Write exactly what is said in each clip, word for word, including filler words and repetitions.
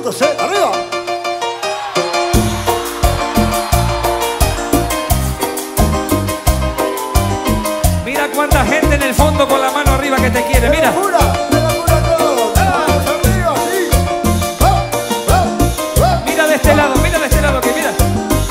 juntos, ¿eh? ¡Arriba! Mira cuánta gente en el fondo con la mano arriba que te quiere, mira. ¡Pura! Mira de este lado, mira de este lado, que mira.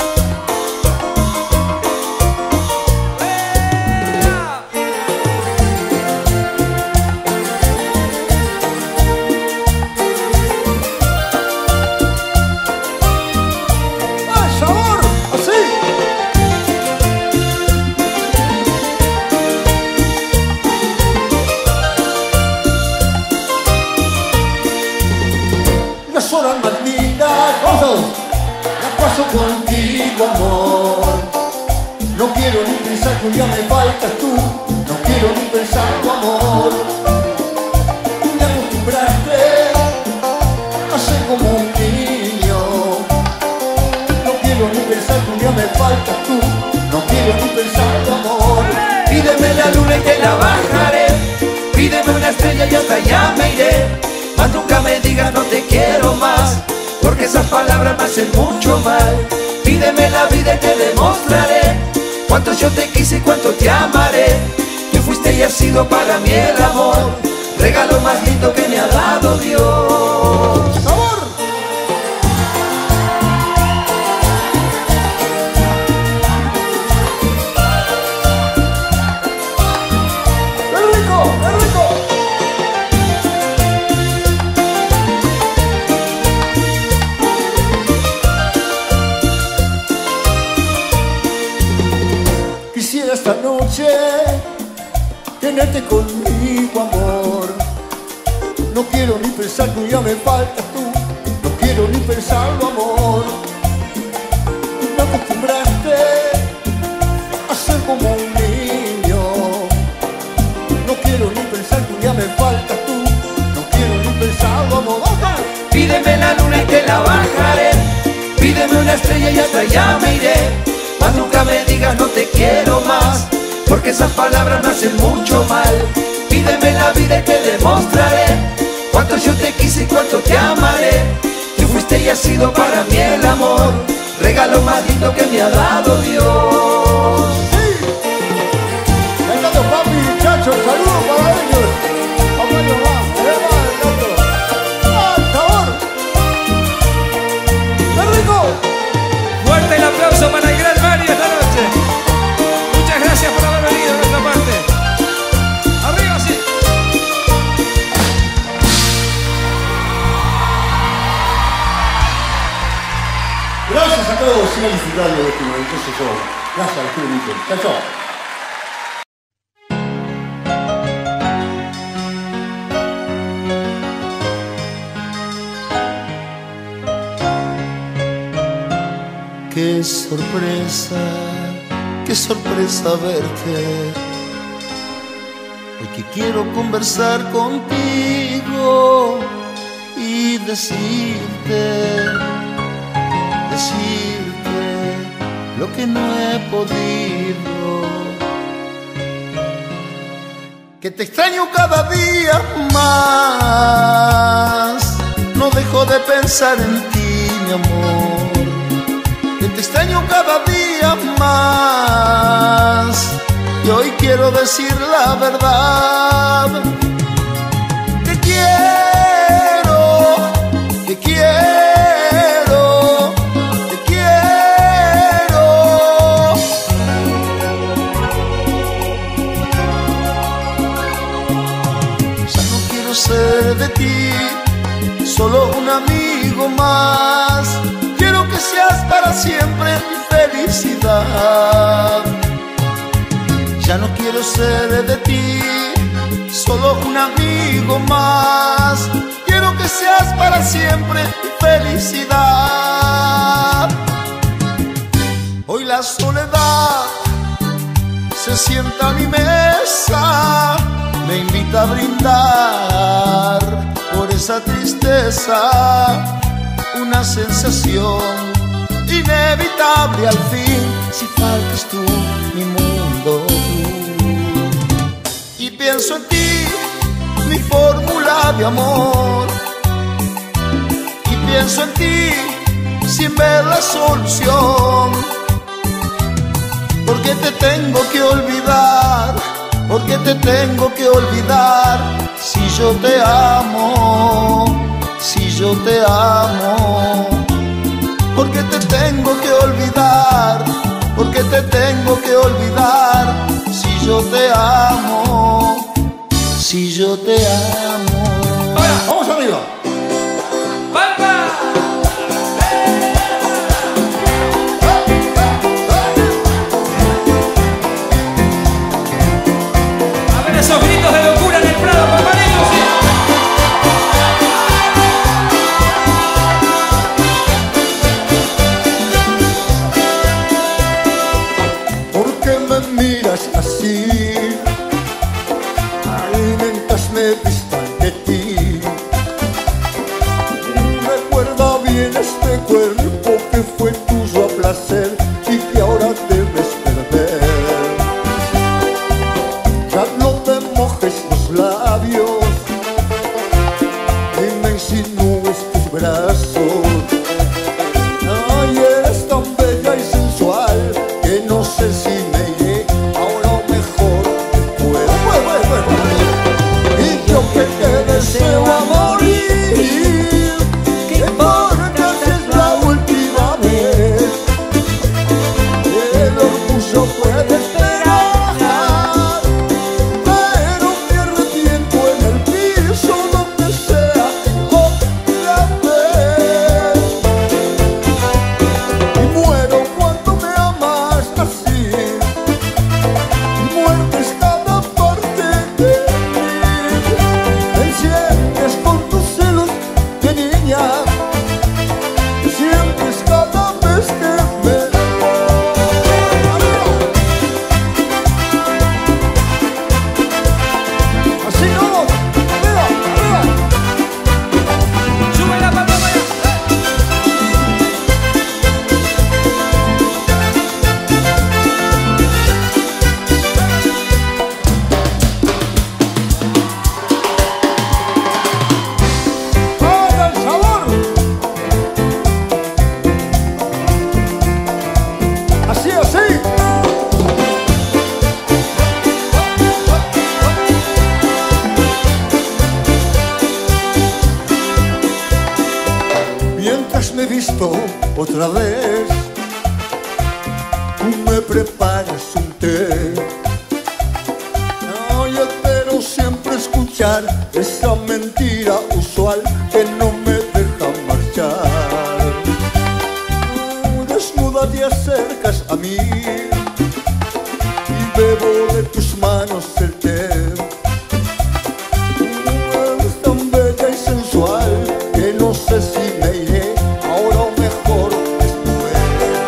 Contigo, amor, no quiero ni pensar que un día me faltas tú, no quiero ni pensar tu amor. Tú me acostumbraste a ser como un niño, no quiero ni pensar que un día me faltas tú, no quiero ni pensar tu amor. Pídeme la luna y te la bajaré, pídeme una estrella y hasta allá me iré, mas nunca me digas no te quiero más, porque esas palabras me hacen mucho mal. Pídeme la vida y te demostraré cuánto yo te quise y cuánto te amaré. Tú fuiste y has sido para mí el amor, regalo más lindo que me ha dado Dios. ¡Sabor! ¡Qué rico! ¡Qué rico! Quisiera esta noche tenerte conmigo, amor. No quiero ni pensar que ya me faltas tú, no quiero ni pensarlo, amor. Tú me acostumbraste a ser como un niño, no quiero ni pensar que ya me faltas tú, no quiero ni pensarlo, amor. Pídeme la luna y te la bajaré, pídeme una estrella y hasta allá me iré, mas nunca me digas no te quiero más, porque esas palabras me hacen mucho mal. Pídeme la vida y te demostraré cuánto yo te quise y cuánto te amaré. Tú fuiste y has sido para mí el amor, regalo más lindo que me ha dado Dios. ¡Sí! ¡Cantando papi, chacho! ¡Saludos para ellos! ¡Papá Dios va! ¡Eva, el canto! ¡Ah, sabor! ¡Qué rico! Fuerte el aplauso para el gran Mario esta noche. Muchas gracias por haber venido de nuestra parte. Arriba, sí. Gracias a todos, sigan disfrutando de este maravilloso show. Gracias, los quiero mucho. Chao, chao. Qué sorpresa, qué sorpresa verte. Hoy que quiero conversar contigo y decirte, decirte lo que no he podido. Que te extraño cada día más, no dejo de pensar en ti, mi amor. Que te extraño cada día más y hoy quiero decir la verdad. Te quiero, te quiero, te quiero. Ya no quiero ser de ti solo un amigo más. Quiero que seas para siempre mi felicidad. Ya no quiero ser de ti solo un amigo más. Quiero que seas para siempre mi felicidad. Hoy la soledad se sienta a mi mesa, me invita a brindar por esa tristeza. Una sensación inevitable al fin, si faltas tú, mi mundo tú. Y pienso en ti, mi fórmula de amor. Y pienso en ti sin ver la solución. ¿Por qué te tengo que olvidar? ¿Por qué te tengo que olvidar? Si yo te amo, si yo te amo. ¿Por qué te tengo que olvidar? ¿Por qué te tengo que olvidar? Si yo te amo, si yo te amo. ¡Vamos arriba! ¡Palma! A ver esos gritos de locura en el Prado, Palmaritos, ¿sí? ¿Por qué me miras así? Alimentas mi vista de ti. Recuerda bien este cuerpo que fue tuyo a placer y que ahora debes perder. Ya no te mojes los labios y me insinúes tus brazos. Ay, eres tan bella y sensual que no sé si me iré ahora o mejor después. Y yo que te deseo a morir, ¿qué importa si es la última vez? El orgullo puede esperar, pero me arrepiento en el piso donde sea otra vez. Y muero cuando me amas así, muertes cada parte de mí. Me enciendes con tus celos de niña, sientes cada vez que me así no, arriba, arriba. ¡Sube la palma para allá! ¡Haga el sabor! Así, así. Mientras me visto otra vez, tú me preparas un té. No, yo espero siempre escuchar esa mentira usual que no me deja marchar. Tú desnuda te acercas a mí y bebo de tus manos el té. Tú eres tan bella y sensual que no sé si me iré ahora o mejor después.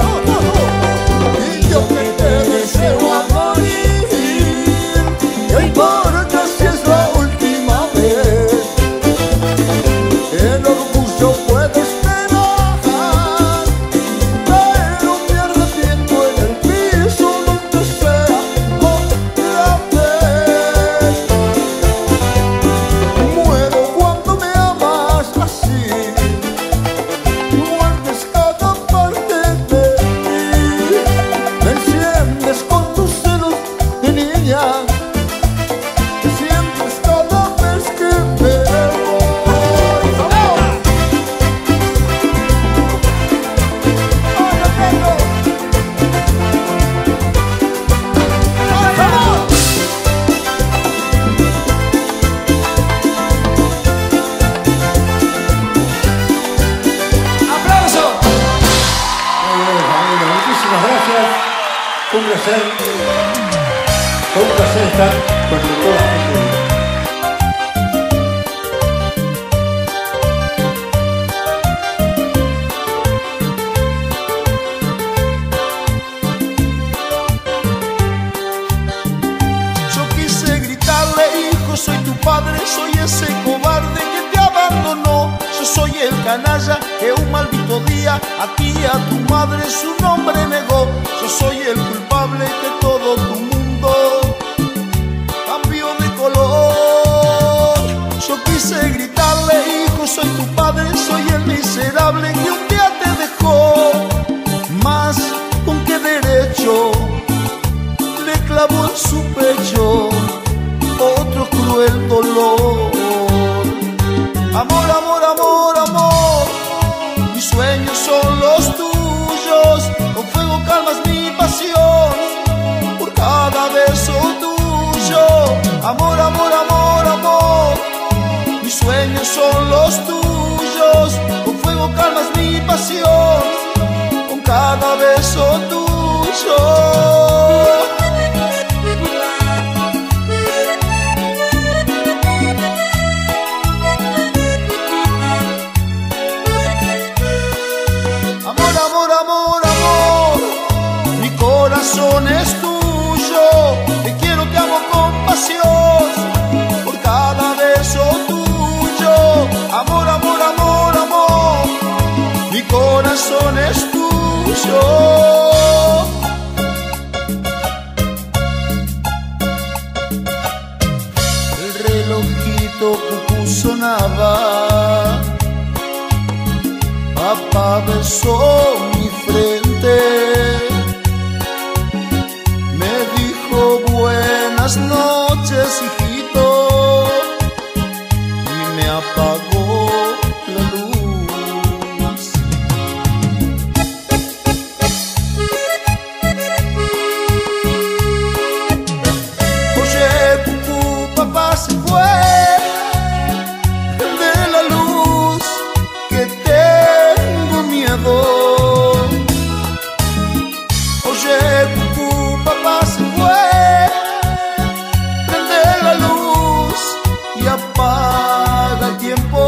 Y yo que te deseo a morir, no importa si es la última vez. El orgullo puede esperar, pero me arrepiento en el piso donde sea otra vez. Muero cuando me amas así, muertes cada parte de mí. Me enciendes con tus celos de niña, te sientes cada vez que me voy. ¡Vamos! ¡Vamos! ¡Aplauso! Muy bien, familia, muchísimas gracias. Un placer. Fue un placer estar con toda la gente. Yo quise gritarle, hijo, soy tu padre, soy ese cobarde que te abandonó. Yo soy el canalla que un maldito día a ti y a tu madre su nombre negó. Yo soy el culpable que todo tu mundo cambió de color. Yo quise gritarle, hijo, soy tu padre, soy el miserable compasión con cada beso tuyo. Amor, amor, amor, amor, mi corazón es tuyo. Te quiero, te amo con pasión por cada beso tuyo. Amor, amor, amor, amor, mi corazón es tuyo. El relojito cucú sonaba, papá besó mi frente, me dijo buenas noches, hijito, y me apagó la luz. Oye, cucú, papá se fue de la luz, que tengo miedo. Oye, cucú, papá se fue, prende la luz y apaga el tiempo.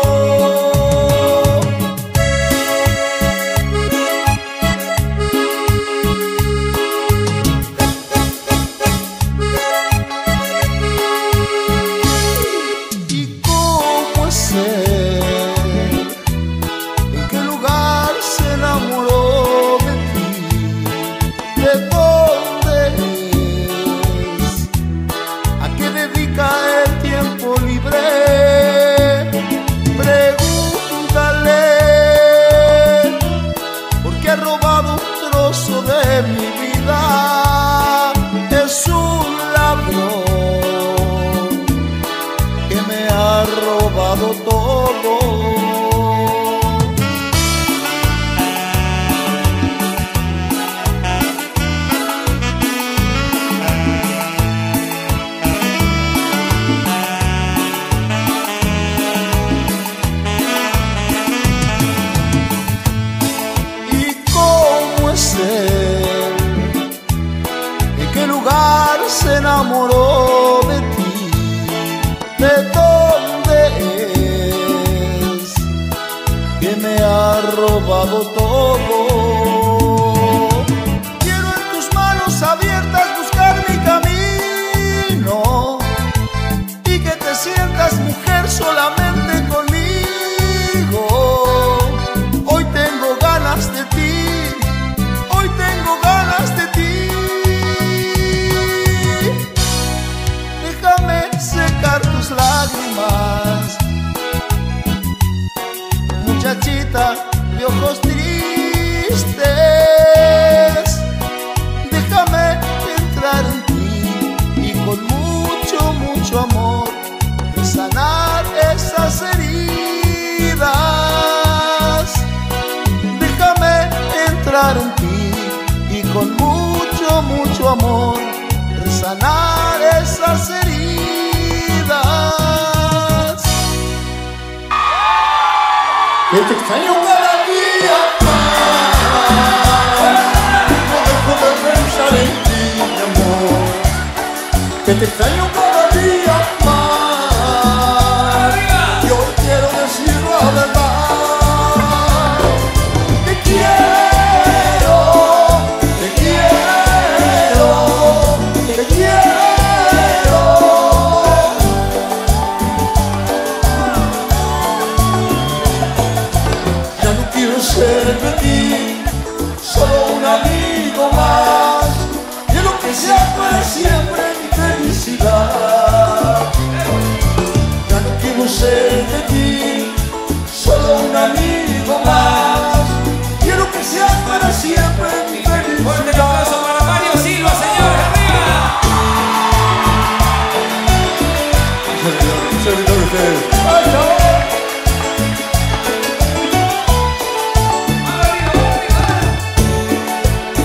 ¿Y cómo es él? ¿En qué lugar se enamoró de ti? ¿De dónde es? ¿A qué dedica el tiempo libre? Pregúntale, porque ha robado un trozo de mi vida. Es un ladrón que me ha robado todo. ¿Y cómo es él? ¿En qué lugar se enamoró de ti? ¿De dónde es? Que me ha robado todo. Quiero en tus manos abiertas buscar mi camino y que te sientas mujer solamente conmigo. Hoy tengo ganas de ti, hoy tengo ganas de ti. Déjame secar tus lágrimas, muchachita de ojos tristes. Déjame entrar en ti y con mucho, mucho amor sanar esas heridas. Déjame entrar en ti y con mucho, mucho amor sanar esas heridas. Que te extraño cada día más, no dejo de pensar en ti, mi amor. Que te extraño cada día más, y hoy quiero decir la verdad. Te quiero, te quiero, te quiero. Ya no quiero ser de ti solo un amigo más. Quiero que seas para siempre mi felicidad. Ya no quiero ser de ti solo un amigo más. Quiero que seas para siempre mi felicidad. Fuerte el aplauso para Mario Silva, señores, arriba. Servidor de ustedes. ¡Ay, chao! Arriba, arriba.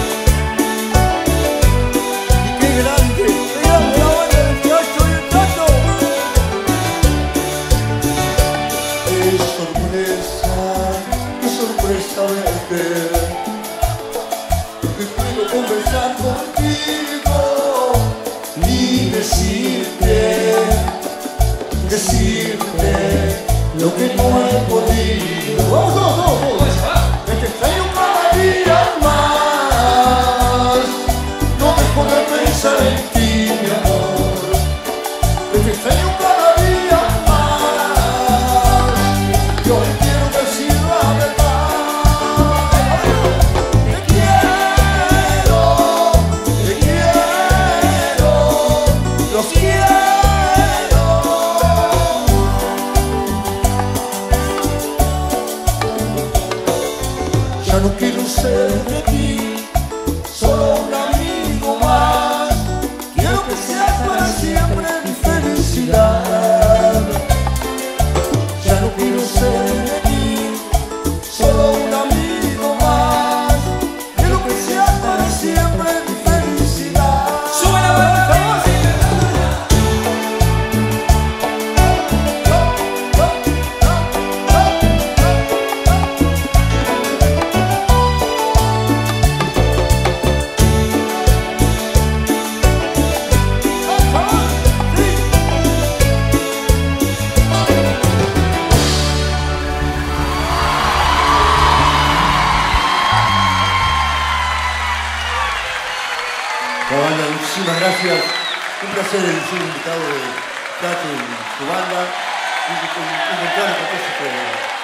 ser de ti solo un amigo más. Quiero que seas para siempre mi felicidad. Ya no quiero ser de ti solo un amigo más. Quiero que seas para siempre mi felicidad. ¡Sube la banda! La banda, muchísimas gracias. Un placer el ser invitado de Tato y su banda. Y encontrar a